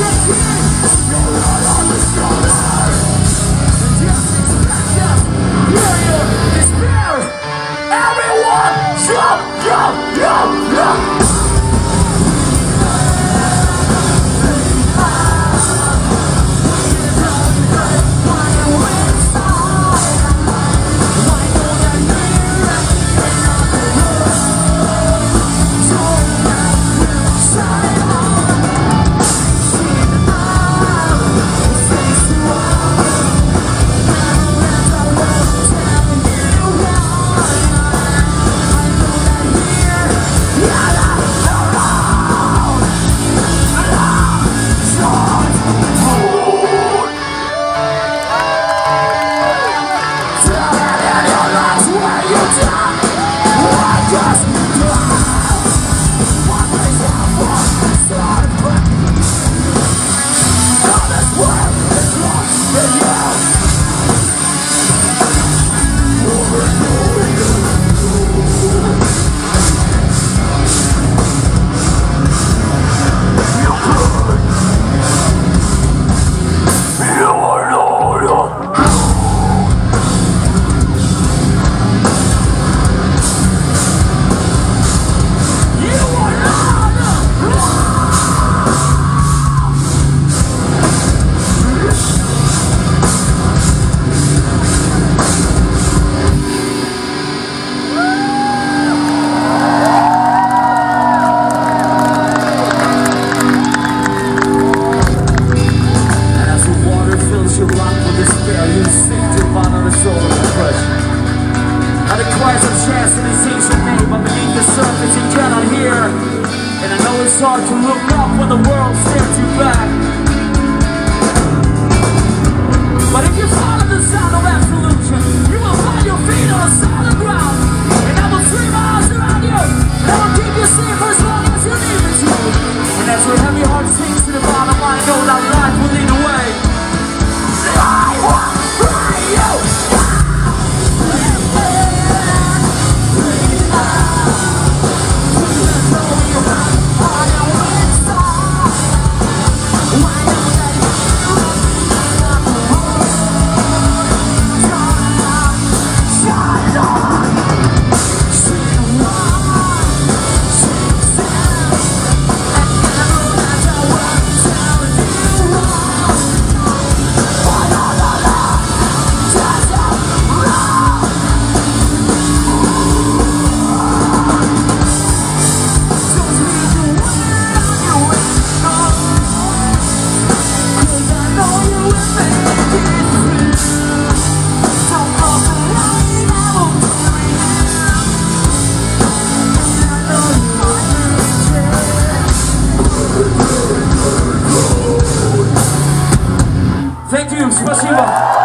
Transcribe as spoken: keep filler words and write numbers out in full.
It's hard to look up when the world stares you back. But if you follow the sound of absolution, you will find your feet on a solid ground. And I will scream my arms around you, and I will keep you safe for as long as you need me to. And as your heavy heart sinks to the bottom, I know that life will lead the way. I will fly you down. Thank you, спасибо.